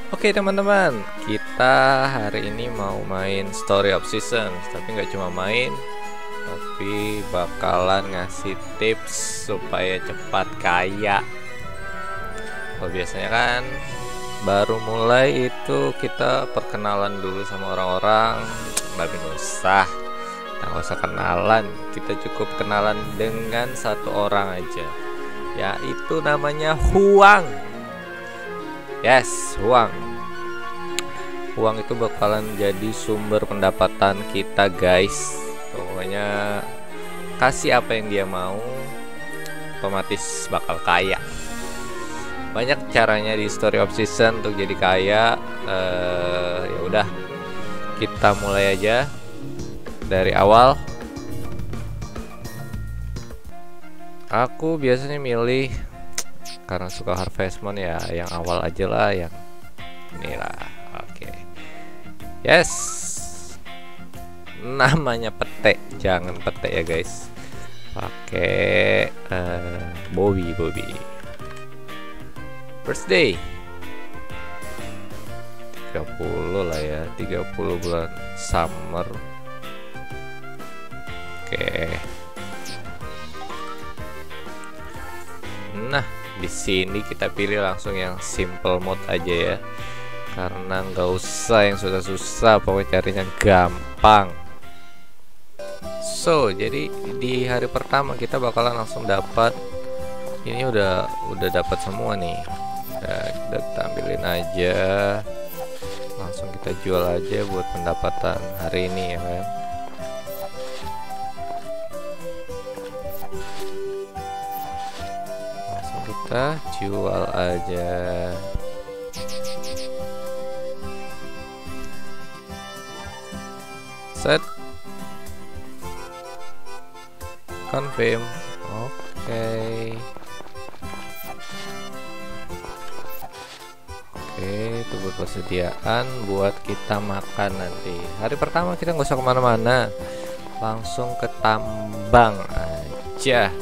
Oke teman-teman, kita hari ini mau main Story of Seasons. Tapi nggak cuma main, tapi bakalan ngasih tips supaya cepat kaya. Kalau biasanya kan baru mulai itu kita perkenalan dulu sama orang-orang, tapi nggak usah. Nggak usah kenalan, kita cukup kenalan dengan satu orang aja, yaitu namanya Huang. Yes, Huang. Uang itu bakalan jadi sumber pendapatan kita, guys. Pokoknya kasih apa yang dia mau, otomatis bakal kaya. Banyak caranya di Story of Season untuk jadi kaya. Ya udah, kita mulai aja dari awal. Aku biasanya milih, karena suka Harvest Moon ya, yang awal aja lah, yang inilah. Oke. Yes, namanya pete, jangan pete ya guys. Pakai Bobby. Birthday 30 lah ya, 30 bulan summer. Oke. Nah, di sini kita pilih langsung yang simple mode aja ya, karena nggak usah yang susah-susah, pokoknya carinya gampang. So, jadi di hari pertama kita bakalan langsung dapat ini, udah dapat semua nih. Nah, kita tampilin aja, langsung kita jual aja buat pendapatan hari ini ya kan. Kita jual aja. Set. Confirm. Oke, itu buat persediaan buat kita makan nanti. Hari pertama kita nggak usah kemana-mana, langsung ke tambang aja.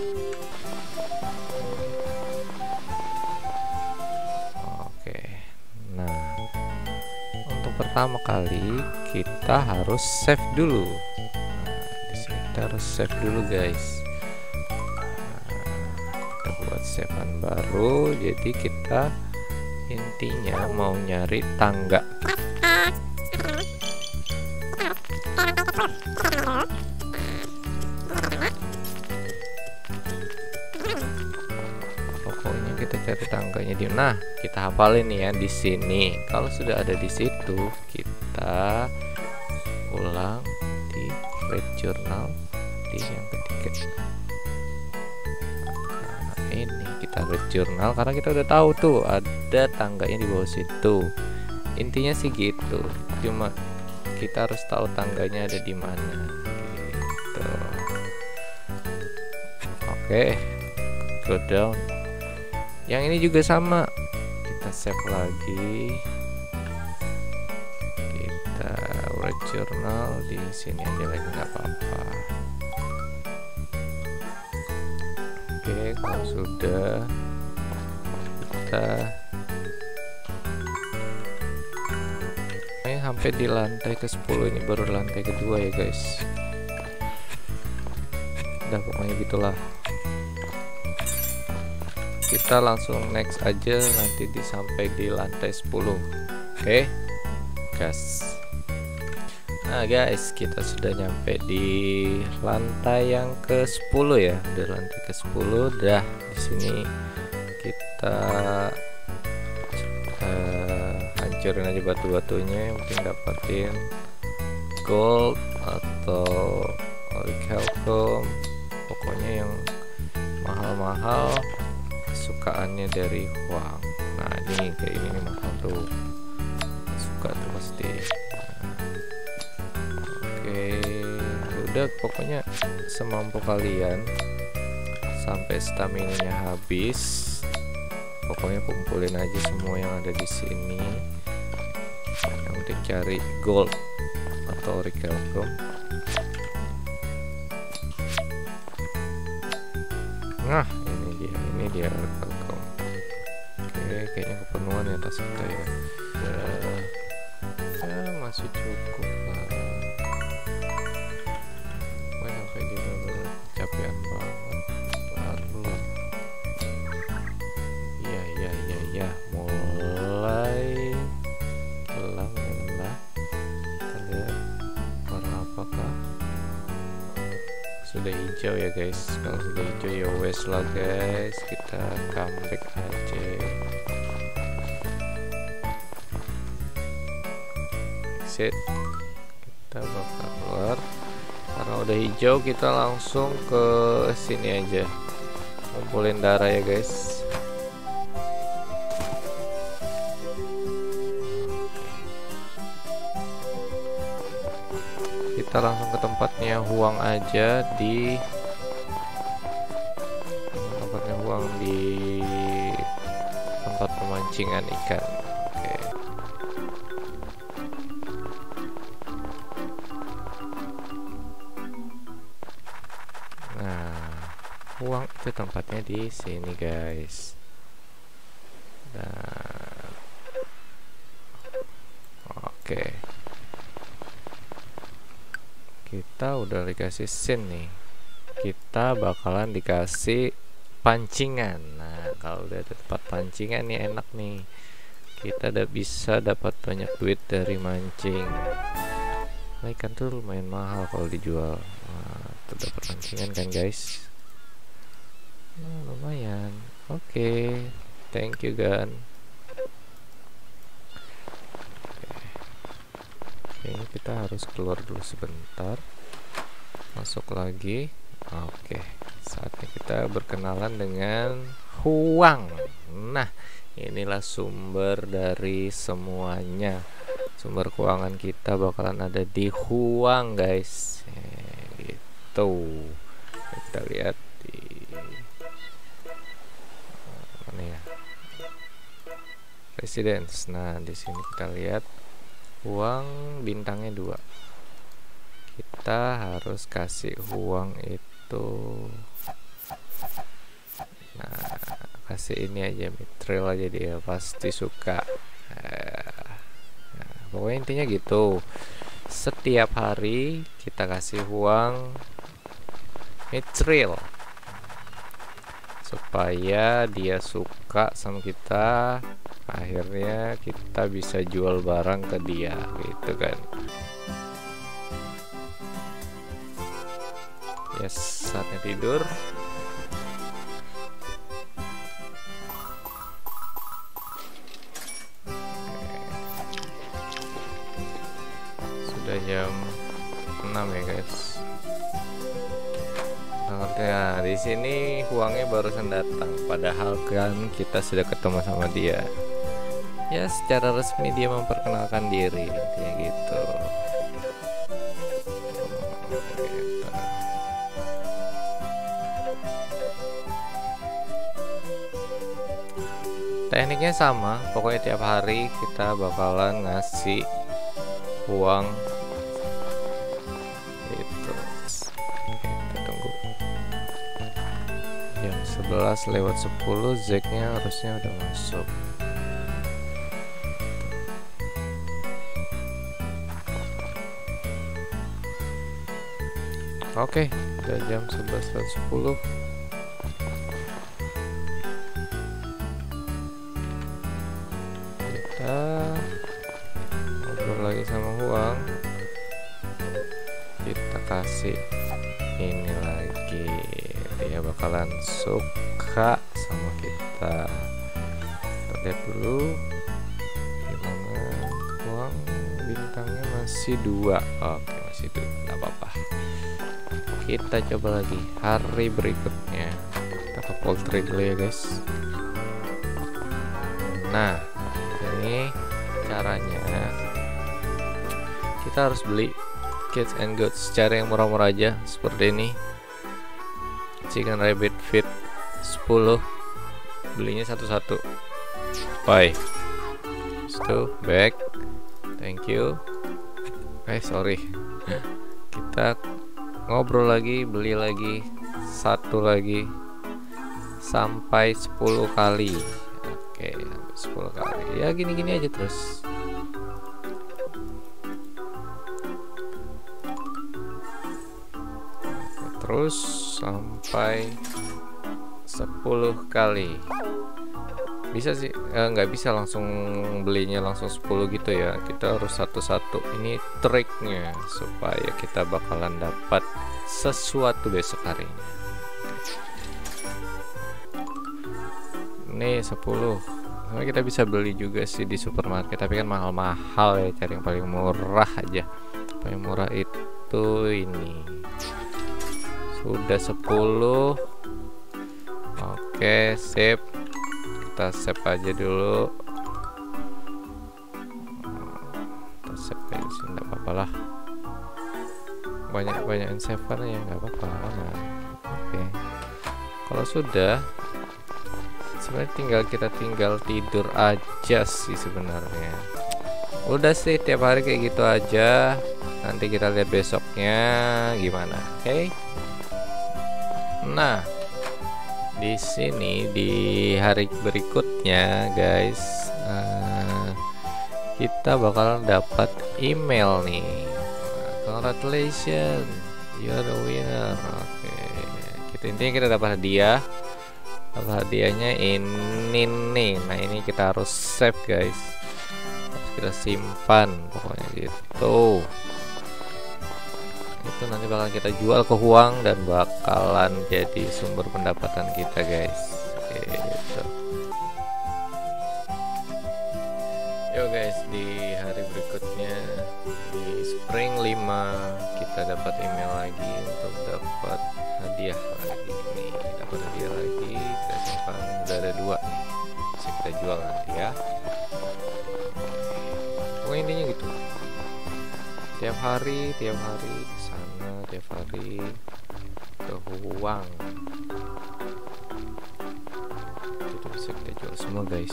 Pertama kali kita harus save dulu. Di sini kita harus save dulu guys. Kita buat savean baru. Jadi kita intinya mau nyari tangga. Pokoknya kita cari tangganya di. Nah, kita hafalin ya di sini. Kalau sudah ada di situ, kita ulang di red journal di yang ketiga. Nah, ini kita red journal karena kita udah tahu tuh ada tangganya di bawah situ. Intinya sih gitu. Cuma kita harus tahu tangganya ada di mana. Gitu. Oke, go down. Yang ini juga sama, kita save lagi, kita write journal di sini aja lagi, nggak apa-apa. Oke, kalau sudah kita sampai di lantai ke-10, ini baru lantai kedua ya guys. Udah, pokoknya gitulah. Kita langsung next aja, nanti sampai di lantai 10. Oke, gas. Nah guys, kita sudah nyampe di lantai yang ke-10 ya. Udah lantai ke-10. Dah, di sini kita hancurin aja batu-batunya, yang penting dapatin gold atau orichalcum, pokoknya yang mahal-mahal sukaannya dari Huang. Nah, ini kayak ini nih mahal tuh, suka tuh pasti. Oke, udah pokoknya semampu kalian sampai stamina-nya habis. Pokoknya kumpulin aja semua yang ada di sini. Yang penting cari gold atau orichalcum. Nah, ini dia orichalcum. Oke, kayaknya kepenuhan ya tas kita ya. Ya masih cukup lah. Banyak kayak juga kecapean banget. Baru ya mulai gelap ya. Kita lihat warna apakah sudah hijau ya guys. Kalau sudah hijau ya wes lah guys, kita comeback aja. Exit, kita bakal keluar. Karena udah hijau kita langsung ke sini aja, ngumpulin darah ya guys. Kita langsung ke tempatnya Huang aja, di tempatnya Huang di tempat pemancingan ikan. Oke. Nah, Huang itu tempatnya di sini guys. Dan oke. Kita udah dikasih scene nih, kita bakalan dikasih pancingan. Nah, kalau udah ada tempat pancingan nih enak nih, kita udah bisa dapat banyak duit dari mancing. Nah, ikan tuh lumayan mahal kalau dijual. Nah, tuh dapat pancingan kan guys. Nah, lumayan. Oke, thank you Gan. Kayaknya kita harus keluar dulu sebentar, masuk lagi. Oke, saatnya kita berkenalan dengan Huang. Nah, inilah sumber dari semuanya. Sumber keuangan kita bakalan ada di Huang guys. Gitu. Kita lihat di mana ya, Residence. Nah, di sini kita lihat Huang bintangnya 2. Kita harus kasih Huang itu, nah kasih ini aja, Mithril aja, dia pasti suka. Nah, pokoknya intinya gitu, setiap hari kita kasih Huang Mithril supaya dia suka sama kita. Akhirnya kita bisa jual barang ke dia gitu kan. Yes, saatnya tidur. Sudah jam 6 ya guys. Nah, di sini Huangnya barusan datang, padahal kan kita sudah ketemu sama dia. Ya, secara resmi dia memperkenalkan diri, kayak gitu. Tekniknya sama, pokoknya tiap hari kita bakalan ngasih Huang itu. Kita tunggu jam 11:10, Zeknya harusnya udah masuk. Oke, udah jam 11:10. Kita ngobrol lagi sama Huang. Kita kasih ini lagi, dia bakalan suka sama kita. Kita lihat dulu gimana. Huang bintangnya masih 2. Oke, masih 2, nggak apa-apa. Kita coba lagi hari berikutnya. Kita ke poultry dulu ya guys. Nah, ini caranya. Kita harus beli kids and goats, cara yang murah-murah aja seperti ini. Chicken rabbit feed 10, belinya satu-satu. Bye. So back. Thank you. Sorry. Kita ngobrol lagi, beli lagi, satu lagi sampai 10 kali. Oke. kali. Ya gini-gini aja terus. Terus sampai 10 kali. Bisa sih, nggak bisa langsung belinya langsung 10 gitu ya. Kita harus satu-satu. Ini triknya supaya kita bakalan dapat sesuatu besok harinya. Ini 10. Nah, kita bisa beli juga sih di supermarket, tapi kan mahal-mahal ya, cari yang paling murah aja. Paling murah itu ini. Sudah 10. Oke, sip. Kita save aja dulu. Kita save aja sih, nggak apa-apa lah. Banyak savean ya, nggak apa-apa. Oke. Kalau sudah, sebenarnya kita tinggal tidur aja sih sebenarnya. Udah sih, tiap hari kayak gitu aja. Nanti kita lihat besoknya gimana. Oke. Nah, di sini di hari berikutnya guys, kita bakalan dapat email nih. Congratulations, you're the winner. Oke, kita dapat hadiah. Hadiahnya ini nih. Nah, ini kita harus save guys, harus kita simpan pokoknya gitu. Itu nanti bakal kita jual ke uang dan bakalan jadi sumber pendapatan kita guys, gitu. Yo guys, di hari berikutnya di Spring 5 kita dapat email lagi untuk dapat hadiah lagi nih. Dapat hadiah lagi, kita simpan. Udah ada 2 nih, bisa kita jual nanti ya. Pokoknya intinya gitu, tiap hari ke sana, tiap hari ke uang. Itu bisa kita jual semua guys.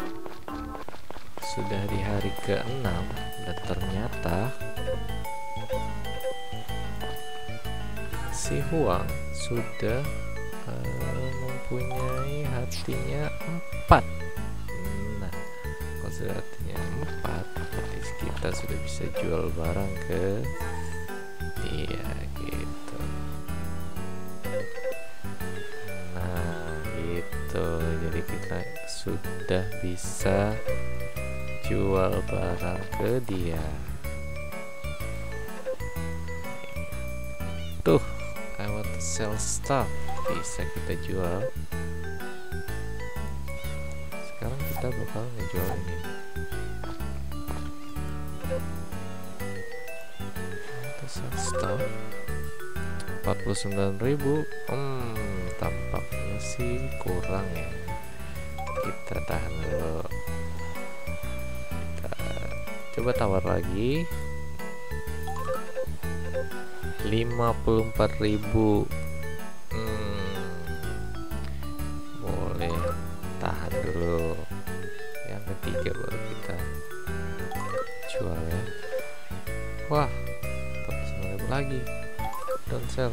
Sudah di hari ke-6 dan ternyata si Huang sudah mempunyai hatinya 4. Nah, kalau sudah hatinya 4, berarti kita sudah bisa jual barang ke dia gitu. Nah gitu, jadi kita sudah bisa jual barang ke dia. Tuh, I want to sell stuff, bisa kita jual. Sekarang kita bakal ngejual ini. Stuff 49.000. Tampaknya sih kurang ya. Kita tahan dulu. Kita coba tawar lagi. 54.000. Boleh tahan dulu. Yang ketiga baru kita jual ya. Wah, lagi don't sell.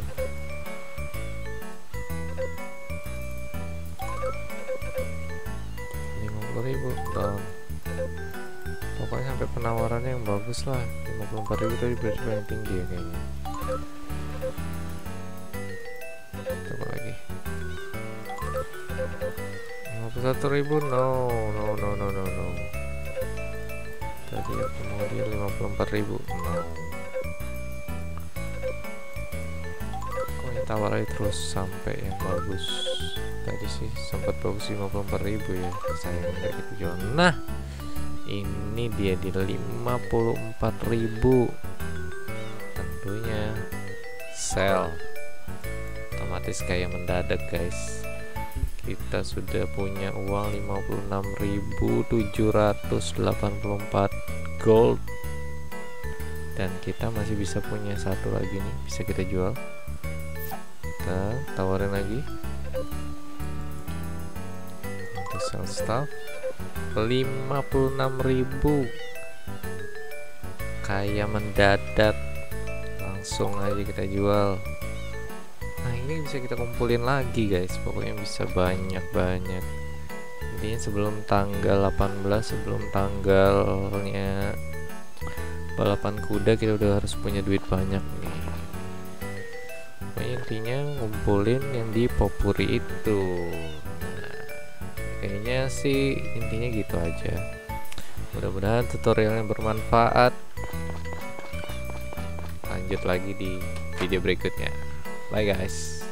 50.000 down. Pokoknya sampai penawarannya yang bagus lah. 54.000 tadi berarti paling tinggi ya kayaknya. Coba lagi 51.000. No. Tadi aku mau dia 54.000. No. Tawar aja terus sampai yang bagus. Tadi sih sempat bagus 54.000 ya, sayang nggak kita jual. Nah, ini dia di 54.000. Tentunya sell, otomatis kayak mendadak guys. Kita sudah punya uang 56.784 gold, dan kita masih bisa punya satu lagi nih, bisa kita jual. Kita tawarin lagi untuk sell stuff 56.000, kayak mendadak, langsung aja kita jual. Nah, ini bisa kita kumpulin lagi guys, pokoknya bisa banyak. Kita intinya sebelum tanggal 18, sebelum tanggalnya balapan kuda kita udah harus punya duit banyak nih. Nah, intinya ngumpulin yang di Popuri itu. Nah, kayaknya sih intinya gitu aja. Mudah-mudahan tutorialnya bermanfaat. Lanjut lagi di video berikutnya. Bye guys.